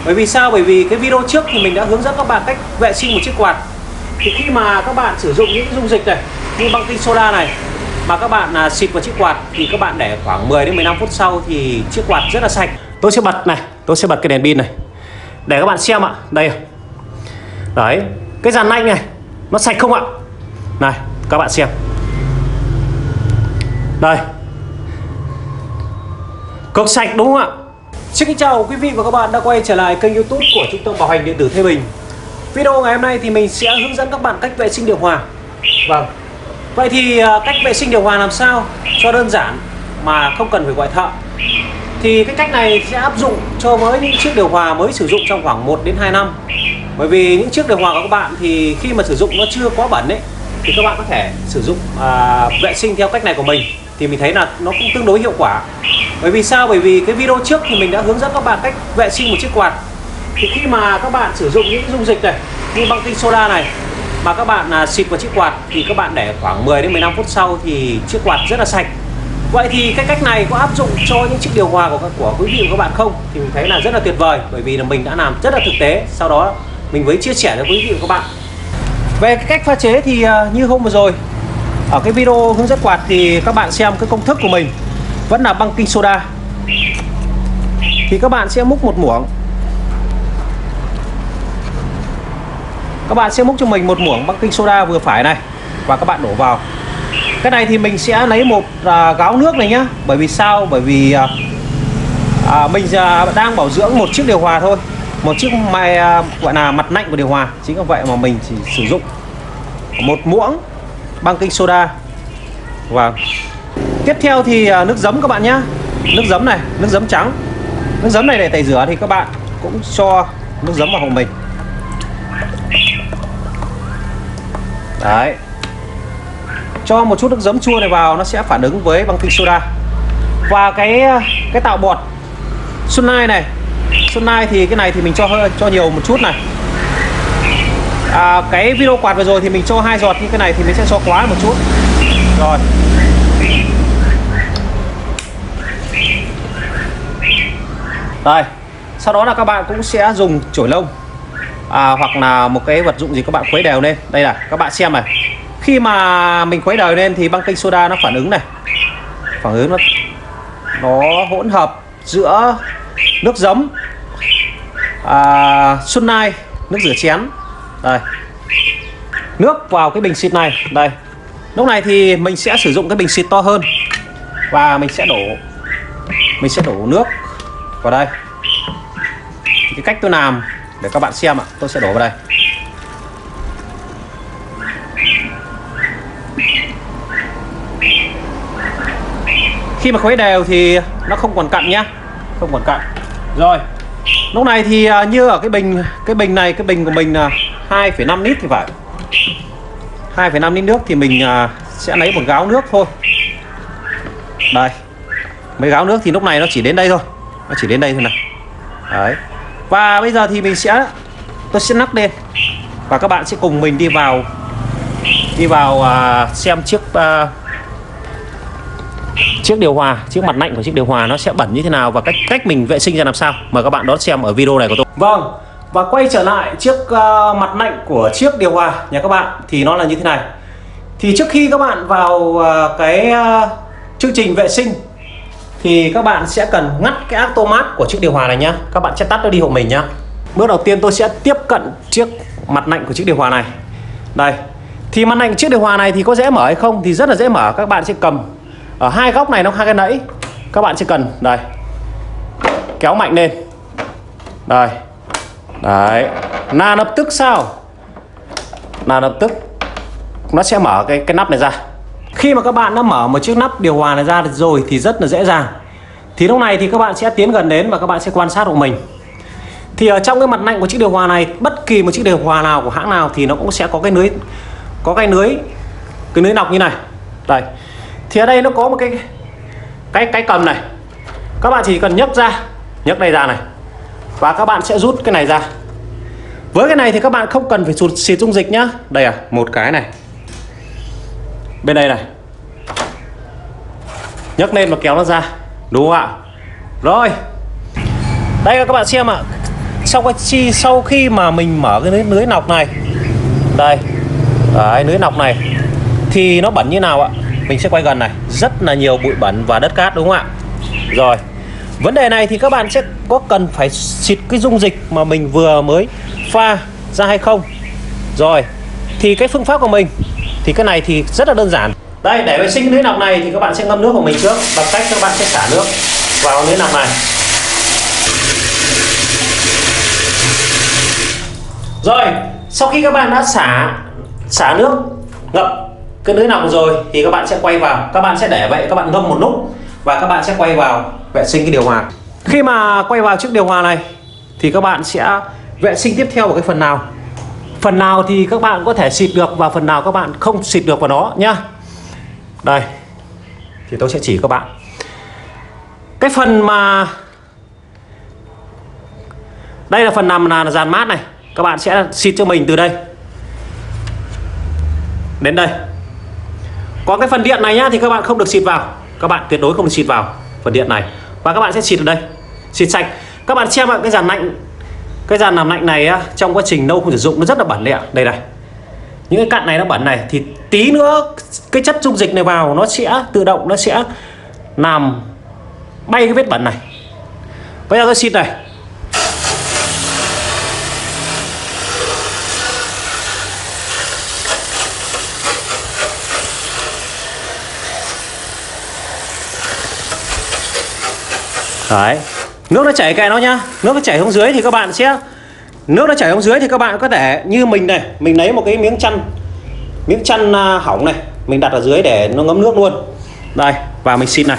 Bởi vì sao? Bởi vì cái video trước thì mình đã hướng dẫn các bạn cách vệ sinh một chiếc quạt. Thì khi mà các bạn sử dụng những dung dịch này như baking soda này mà các bạn xịt vào chiếc quạt thì các bạn để khoảng 10 đến 15 phút sau thì chiếc quạt rất là sạch. Tôi sẽ bật này, tôi sẽ bật cái đèn pin này để các bạn xem ạ. Đây. Đấy, cái dàn nanh này nó sạch không ạ? Này, các bạn xem. Đây. Cực sạch đúng không ạ? Xin kính chào quý vị và các bạn đã quay trở lại kênh YouTube của Trung tâm Bảo hành điện tử Thế Bình. Video ngày hôm nay thì mình sẽ hướng dẫn các bạn cách vệ sinh điều hòa. Vâng. Vậy thì cách vệ sinh điều hòa làm sao cho đơn giản mà không cần phải gọi thợ. Thì cái cách này sẽ áp dụng cho với những chiếc điều hòa mới sử dụng trong khoảng 1 đến 2 năm. Bởi vì những chiếc điều hòa của các bạn thì khi mà sử dụng nó chưa quá bẩn ấy thì các bạn có thể sử dụng vệ sinh theo cách này của mình thì mình thấy là nó cũng tương đối hiệu quả. Bởi vì sao? Bởi vì cái video trước thì mình đã hướng dẫn các bạn cách vệ sinh một chiếc quạt. Thì khi mà các bạn sử dụng những dung dịch này như baking soda này mà các bạn xịt vào chiếc quạt thì các bạn để khoảng 10 đến 15 phút sau thì chiếc quạt rất là sạch. Vậy thì cái cách này có áp dụng cho những chiếc điều hòa của quý vị và các bạn không? Thì mình thấy là rất là tuyệt vời, bởi vì là mình đã làm rất là thực tế. Sau đó mình mới chia sẻ với quý vị và các bạn. Về cái cách pha chế thì như hôm vừa rồi ở cái video hướng dẫn quạt thì các bạn xem cái công thức của mình vẫn là baking soda. Thì các bạn sẽ múc một muỗng. Các bạn sẽ múc cho mình một muỗng baking soda vừa phải này và các bạn đổ vào. Cái này thì mình sẽ lấy một gáo nước này nhá. Bởi vì sao? Bởi vì mình đang bảo dưỡng một chiếc điều hòa thôi, một chiếc gọi là mặt nạnh của điều hòa. Chính vì vậy mà mình chỉ sử dụng một muỗng baking soda. Và tiếp theo thì nước giấm các bạn nhé. Nước giấm này, nước giấm trắng. Nước giấm này để tẩy rửa thì các bạn cũng cho nước giấm vào hộ mình. Đấy. Cho một chút nước giấm chua này vào, nó sẽ phản ứng với baking soda. Và cái tạo bọt Xuân Nai này. Xuân Nai thì cái này thì mình cho nhiều một chút này. Cái video quạt vừa rồi thì mình cho 2 giọt, nhưng cái này thì mình sẽ cho quá một chút. Rồi. Đây. Sau đó là các bạn cũng sẽ dùng chổi lông hoặc là một cái vật dụng gì các bạn khuấy đều lên. Đây là các bạn xem này. Khi mà mình khuấy đều lên thì baking soda nó phản ứng này. Phản ứng nó hỗn hợp giữa nước giấm, Xuân Nai, nước rửa chén. Đây. Nước vào cái bình xịt này. Đây. Lúc này thì mình sẽ sử dụng cái bình xịt to hơn. Và mình sẽ đổ nước vào đây. Cái cách tôi làm để các bạn xem ạ. Tôi sẽ đổ vào đây. Khi mà khuấy đều thì nó không còn cặn nhá. Không còn cặn. Rồi. Lúc này thì như ở cái bình này, cái bình của mình là 2,5 lít thì phải. 2,5 lít nước thì mình sẽ lấy một gáo nước thôi. Đây. Mấy gáo nước thì lúc này nó chỉ đến đây thôi. Nó chỉ đến đây thôi này. Đấy. Và bây giờ thì tôi sẽ nắp lên. Và các bạn sẽ cùng mình đi vào xem chiếc điều hòa, chiếc mặt nạnh của chiếc điều hòa nó sẽ bẩn như thế nào và cách mình vệ sinh ra làm sao. Mời các bạn đón xem ở video này của tôi. Vâng. Và quay trở lại chiếc mặt nạnh của chiếc điều hòa nhà các bạn thì nó là như thế này. Thì trước khi các bạn vào cái chương trình vệ sinh thì các bạn sẽ cần ngắt cái automat của chiếc điều hòa này nhá. Các bạn sẽ tắt nó đi hộ mình nhá. Bước đầu tiên tôi sẽ tiếp cận chiếc mặt nạnh của chiếc điều hòa này. Đây. Thì mặt nạnh chiếc điều hòa này thì có dễ mở hay không? Thì rất là dễ mở. Các bạn sẽ cầm ở hai góc này, nó hai cái nẫy. Các bạn sẽ cần đây, kéo mạnh lên. Đây. Đấy. Là lập tức sao? Là lập tức nó sẽ mở cái nắp này ra. Khi mà các bạn đã mở một chiếc nắp điều hòa này ra rồi thì rất là dễ dàng. Thì lúc này thì các bạn sẽ tiến gần đến và các bạn sẽ quan sát của mình. Thì ở trong cái mặt nạnh của chiếc điều hòa này, bất kỳ một chiếc điều hòa nào của hãng nào thì nó cũng sẽ có cái lưới nọc như này. Đây. Thì ở đây nó có một cái cầm này. Các bạn chỉ cần nhấc đây ra này. Và các bạn sẽ rút cái này ra. Với cái này thì các bạn không cần phải xịt dung dịch nhá. Đây một cái này. Bên đây này. Nhấc lên và kéo nó ra. Đúng không ạ? Rồi. Đây các bạn xem ạ. sau khi mà mình mở cái lưới nọc này đây, đấy, lưới nọc này thì nó bẩn như nào ạ? Mình sẽ quay gần này, rất là nhiều bụi bẩn và đất cát, đúng không ạ? Rồi, vấn đề này thì các bạn sẽ có cần phải xịt cái dung dịch mà mình vừa mới pha ra hay không? Rồi, thì cái phương pháp của mình thì cái này thì rất là đơn giản. Đây, để vệ sinh lưới nọc này thì các bạn sẽ ngâm nước của mình trước bằng cách các bạn sẽ xả nước vào lưới nọc này. Rồi, sau khi các bạn đã xả nước ngập cái lưới nọc rồi thì các bạn sẽ quay vào, các bạn sẽ để vậy, các bạn ngâm một lúc và các bạn sẽ quay vào vệ sinh cái điều hòa. Khi mà quay vào chiếc điều hòa này thì các bạn sẽ vệ sinh tiếp theo vào cái phần nào. Phần nào thì các bạn có thể xịt được và phần nào các bạn không xịt được vào nó nhá. Đây, thì tôi sẽ chỉ các bạn. Cái phần mà đây là phần nằm là dàn mát này, các bạn sẽ xịt cho mình từ đây đến đây. Còn cái phần điện này nhá thì các bạn không được xịt vào, các bạn tuyệt đối không được xịt vào phần điện này, và các bạn sẽ xịt ở đây, xịt sạch. Các bạn xem ạ, cái dàn làm lạnh này á, trong quá trình lâu không sử dụng nó rất là bẩn đấy ạ. Đây này, những cái cặn này nó bẩn này thì tí nữa cái chất dung dịch này vào nó sẽ tự động nó sẽ làm bay cái vết bẩn này. Bây giờ tôi xịt này. Đấy, nước nó chảy kệ nó nhá, nước nó chảy xuống dưới thì các bạn sẽ có thể như mình này, mình lấy một cái miếng chăn hỏng này, mình đặt ở dưới để nó ngấm nước luôn. Đây, và mình xịt này.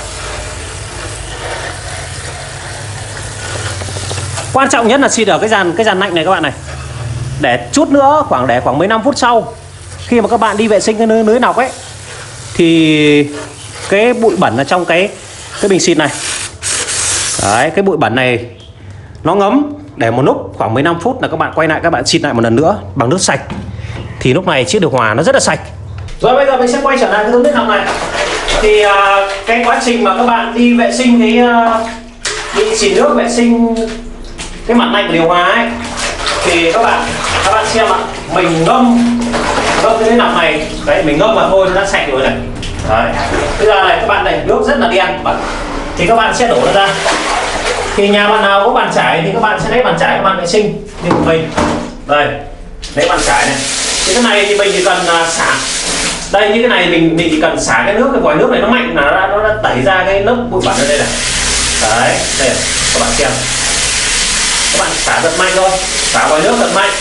Quan trọng nhất là xịt ở cái dàn lạnh này các bạn này. Để chút nữa khoảng 15 phút sau khi mà các bạn đi vệ sinh cái lưới nọc ấy thì cái bụi bẩn ở trong cái bình xịt này. Đấy, cái bụi bẩn này nó ngấm để một lúc khoảng 15 phút là các bạn quay lại, các bạn xịt lại một lần nữa bằng nước sạch thì lúc này chiếc điều hòa nó rất là sạch. Rồi bây giờ mình sẽ quay trở lại cái lưới nọc này. Thì cái quá trình mà các bạn đi vệ sinh đi xịt nước vệ sinh cái mặt lạnh của điều hòa ấy thì các bạn xem ạ, mình ngâm cái lưới nọc này, đấy, mình ngâm mà thôi nó đã sạch rồi này. Đấy, bây giờ này các bạn này, nước rất là đen bẩn thì các bạn sẽ đổ nó ra. Thì nhà bạn nào có bàn chải thì các bạn sẽ lấy bàn chải các bạn vệ sinh như của mình. Đây, lấy bàn chải này. Thì cái này thì mình chỉ cần xả. Đây, như cái này mình chỉ cần xả cái nước, cái vòi nước này nó mạnh là nó đã tẩy ra cái lớp bụi bẩn ở đây này. Đấy, đây các bạn xem. Các bạn xả thật mạnh thôi, xả vòi nước thật mạnh.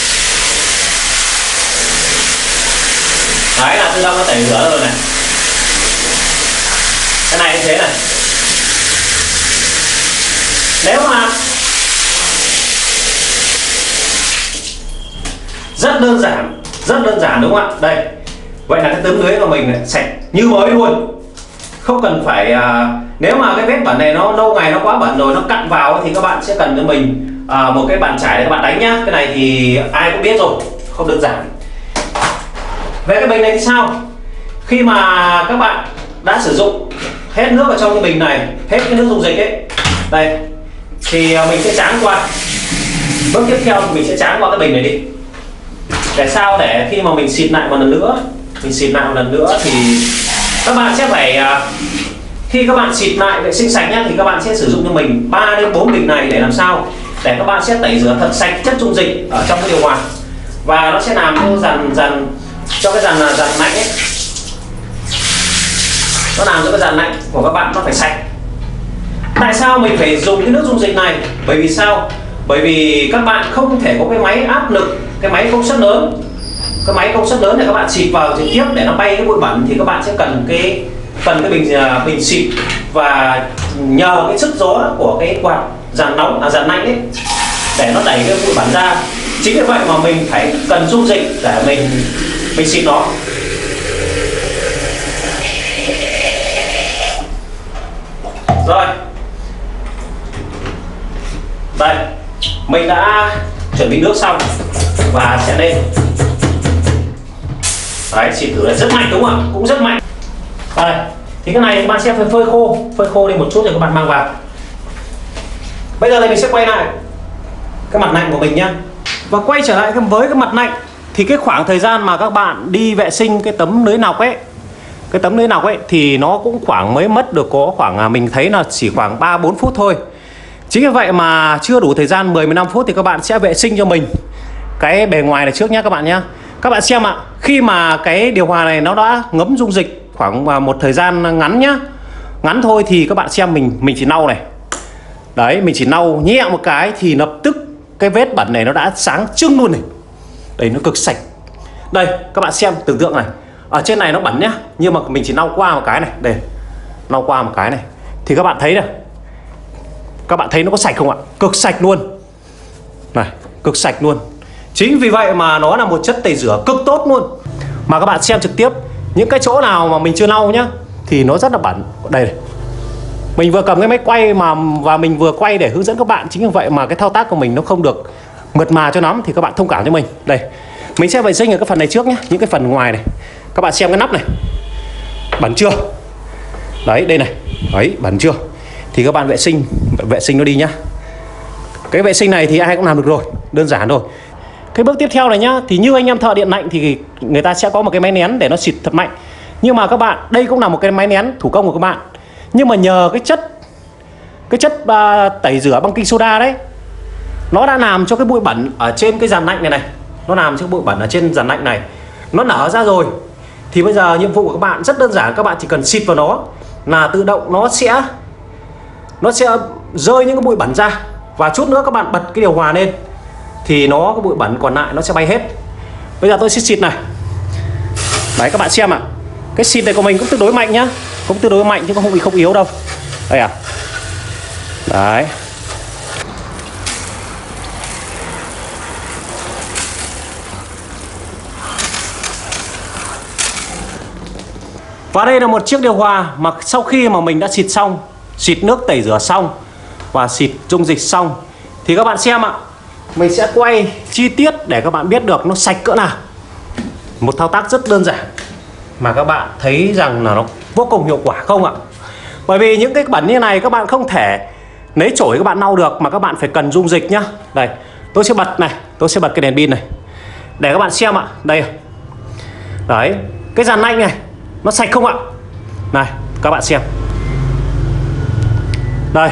Đấy là tự động nó tẩy rửa rồi này. Cái này như thế này. Nếu mà rất đơn giản đúng không ạ? Đây, vậy là cái tấm lưới của mình này, sạch như mới luôn, không cần phải nếu mà cái vết bẩn này nó lâu ngày nó quá bẩn rồi, nó cặn vào thì các bạn sẽ cần cho mình một cái bàn chải để các bạn đánh nhá. Cái này thì ai cũng biết rồi, không đơn giản. Về cái bình này thì sao? Khi mà các bạn đã sử dụng hết nước ở trong cái bình này, hết cái nước dung dịch ấy, đây thì mình sẽ tráng qua. Bước tiếp theo thì mình sẽ tráng qua cái bình này đi. Để sao để khi mà mình xịt lại một lần nữa, thì các bạn sẽ phải khi các bạn xịt lại vệ sinh sạch nhá, thì các bạn sẽ sử dụng cho mình 3 đến 4 bình này để làm sao để các bạn sẽ tẩy rửa thật sạch chất dung dịch ở trong cái điều hòa, và nó sẽ làm cho cái dàn lạnh ấy, nó làm cho cái dàn lạnh của các bạn nó phải sạch. Tại sao mình phải dùng cái nước dung dịch này? Bởi vì sao? Bởi vì các bạn không thể có cái máy áp lực, cái máy công suất lớn để các bạn xịt vào trực tiếp để nó bay cái bụi bẩn, thì các bạn sẽ cần cái bình xịt và nhờ cái sức gió của cái quạt dàn lạnh ấy để nó đẩy cái bụi bẩn ra. Chính vì vậy mà mình phải cần dung dịch để mình xịt nó. Rồi, đây mình đã chuẩn bị nước xong và sẽ lên. Đấy, xịt thử là rất mạnh đúng không ạ? Cũng rất mạnh. Đây, thì cái này các bạn sẽ phải phơi khô đi một chút rồi các bạn mang vào. Bây giờ thì mình sẽ quay lại cái mặt nạnh của mình nhá. Và quay trở lại với cái mặt nạnh thì cái khoảng thời gian mà các bạn đi vệ sinh cái tấm lưới nọc ấy, cái tấm lưới nọc ấy thì nó cũng khoảng mới mất được có khoảng mình thấy là chỉ khoảng 3-4 phút thôi. Chính vì vậy mà chưa đủ thời gian 10-15 phút thì các bạn sẽ vệ sinh cho mình cái bề ngoài này trước nhé các bạn nhé. Các bạn xem ạ, khi mà cái điều hòa này nó đã ngấm dung dịch khoảng một thời gian ngắn nhá, ngắn thôi, thì các bạn xem mình chỉ lau này. Đấy, mình chỉ lau nhẹ một cái thì lập tức cái vết bẩn này nó đã sáng trưng luôn này. Đây, nó cực sạch. Đây, các bạn xem, tưởng tượng này, ở trên này nó bẩn nhá, nhưng mà mình chỉ lau qua một cái này, đây, lau qua một cái này thì các bạn thấy này, các bạn thấy nó có sạch không ạ? Cực sạch luôn này, cực sạch luôn. Chính vì vậy mà nó là một chất tẩy rửa cực tốt luôn. Mà các bạn xem trực tiếp những cái chỗ nào mà mình chưa lau nhá thì nó rất là bẩn. Đây này, mình vừa cầm cái máy quay và mình vừa quay để hướng dẫn các bạn. Chính vì vậy mà cái thao tác của mình nó không được mượt mà cho lắm, thì các bạn thông cảm cho mình. Đây, mình sẽ vệ sinh ở cái phần này trước nhé, những cái phần ngoài này. Các bạn xem cái nắp này, bẩn chưa? Đấy, đây này, đấy, bẩn chưa? Thì các bạn vệ sinh nó đi nhá. Cái vệ sinh này thì ai cũng làm được rồi, đơn giản rồi. Cái bước tiếp theo này nhá, thì như anh em thợ điện lạnh thì người ta sẽ có một cái máy nén để nó xịt thật mạnh. Nhưng mà các bạn, đây cũng là một cái máy nén thủ công của các bạn. Nhưng mà nhờ cái chất tẩy rửa băng kinh soda đấy, nó đã làm cho cái bụi bẩn ở trên cái dàn lạnh này này, nó làm cho bụi bẩn ở trên dàn lạnh này nó nở ra rồi. Thì bây giờ nhiệm vụ của các bạn rất đơn giản, các bạn chỉ cần xịt vào nó là tự động nó sẽ rơi những cái bụi bẩn ra. Và chút nữa các bạn bật cái điều hòa lên thì cái bụi bẩn còn lại nó sẽ bay hết. Bây giờ tôi sẽ xịt này. Đấy, các bạn xem ạ, cái xịt này của mình cũng tương đối mạnh nhá, cũng tương đối mạnh chứ không yếu đâu. Đây à, đấy. Và đây là một chiếc điều hòa mà sau khi mà mình đã xịt xong, xịt nước tẩy rửa xong và xịt dung dịch xong, thì các bạn xem ạ, mình sẽ quay chi tiết để các bạn biết được nó sạch cỡ nào. Một thao tác rất đơn giản mà các bạn thấy rằng là nó vô cùng hiệu quả không ạ? Bởi vì những cái bẩn như này các bạn không thể lấy chổi các bạn lau được, mà các bạn phải cần dung dịch nhá. Đây, tôi sẽ bật này, tôi sẽ bật cái đèn pin này để các bạn xem ạ. Đây, đấy, cái dàn lạnh này nó sạch không ạ? Này, các bạn xem. Đây,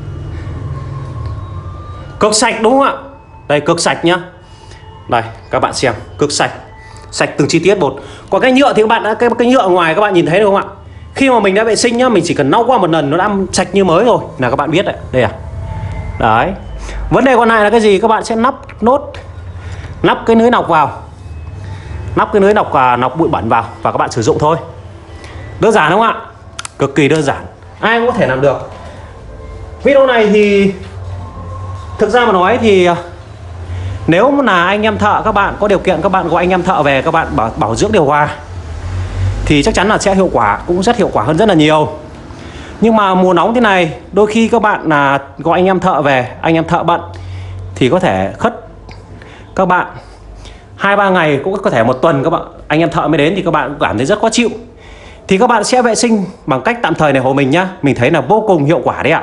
cực sạch đúng không ạ? Đây, cực sạch nhá. Đây, các bạn xem, cực sạch, sạch từng chi tiết một. Còn cái nhựa thì các bạn đã, cái nhựa ngoài các bạn nhìn thấy được không ạ? Khi mà mình đã vệ sinh nhá, mình chỉ cần lau qua một lần nó đã sạch như mới rồi, là các bạn biết đấy. Đây à. Đấy. Vấn đề còn lại là cái gì? Các bạn sẽ nắp cái lưới nọc vào. Nắp cái lưới nọc và nọc bụi bẩn vào và các bạn sử dụng thôi. Đơn giản không ạ? Cực kỳ đơn giản, ai cũng có thể làm được. Video này thì thực ra mà nói thì nếu là anh em thợ, các bạn có điều kiện các bạn gọi anh em thợ về, các bạn bảo dưỡng điều hòa thì chắc chắn là sẽ hiệu quả, cũng rất hiệu quả hơn rất là nhiều. Nhưng mà mùa nóng thế này, đôi khi các bạn là gọi anh em thợ về, anh em thợ bận thì có thể khất các bạn 2-3 ngày, cũng có thể một tuần các bạn anh em thợ mới đến, thì các bạn cũng cảm thấy rất khó chịu. Thì các bạn sẽ vệ sinh bằng cách tạm thời này hộ mình nhá. Mình thấy là vô cùng hiệu quả đấy ạ.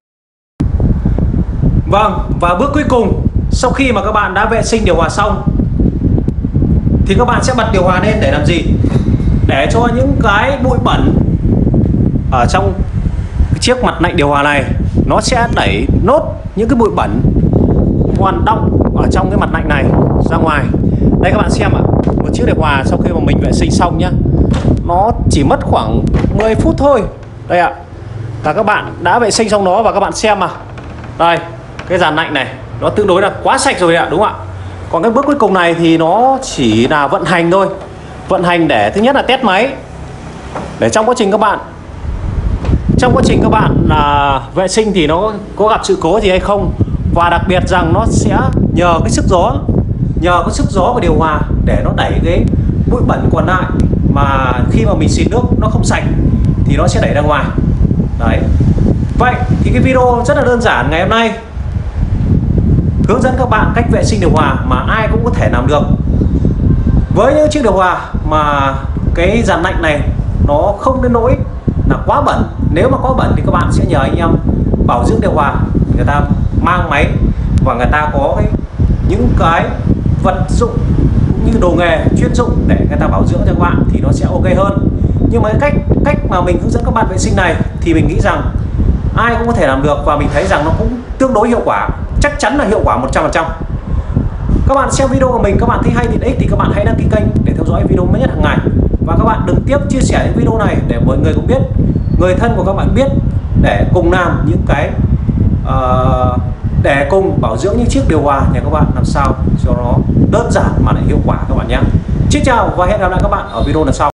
Vâng, và bước cuối cùng, sau khi mà các bạn đã vệ sinh điều hòa xong thì các bạn sẽ bật điều hòa lên để làm gì? Để cho những cái bụi bẩn ở trong cái chiếc mặt lạnh điều hòa này nó sẽ đẩy nốt những cái bụi bẩn hoạt động ở trong cái mặt lạnh này ra ngoài. Đây các bạn xem ạ, một chiếc điều hòa sau khi mà mình vệ sinh xong nhá, nó chỉ mất khoảng 10 phút thôi. Đây ạ, là các bạn đã vệ sinh xong nó, và các bạn xem mà. Đây, cái dàn lạnh này nó tương đối là quá sạch rồi ạ, đúng không ạ? Còn cái bước cuối cùng này thì nó chỉ là vận hành thôi. Vận hành để thứ nhất là test máy, để trong quá trình các bạn là vệ sinh thì nó có gặp sự cố gì hay không. Và đặc biệt rằng nó sẽ nhờ cái sức gió của điều hòa để nó đẩy cái bụi bẩn còn lại, mà khi mà mình xịt nước nó không sạch thì nó sẽ đẩy ra ngoài. Đấy. Vậy thì cái video rất là đơn giản ngày hôm nay hướng dẫn các bạn cách vệ sinh điều hòa mà ai cũng có thể làm được. Với những chiếc điều hòa mà cái dàn lạnh này nó không đến nỗi là quá bẩn. Nếu mà có bẩn thì các bạn sẽ nhờ anh em bảo dưỡng điều hòa, người ta mang máy và người ta có những cái vật dụng cũng như đồ nghề chuyên dụng để người ta bảo dưỡng cho các bạn thì nó sẽ ok hơn. Nhưng mà cái cách mà mình hướng dẫn các bạn vệ sinh này thì mình nghĩ rằng ai cũng có thể làm được, và mình thấy rằng nó cũng tương đối hiệu quả, chắc chắn là hiệu quả 100%. Các bạn xem video của mình các bạn thấy hay tiện ích thì các bạn hãy đăng ký kênh để theo dõi video mới nhất hàng ngày, và các bạn đừng tiếp chia sẻ những video này để mọi người cũng biết, người thân của các bạn biết, để cùng làm những cái để cùng bảo dưỡng những chiếc điều hòa nhà các bạn làm sao cho nó đơn giản mà lại hiệu quả các bạn nhé. Xin chào và hẹn gặp lại các bạn ở video lần sau.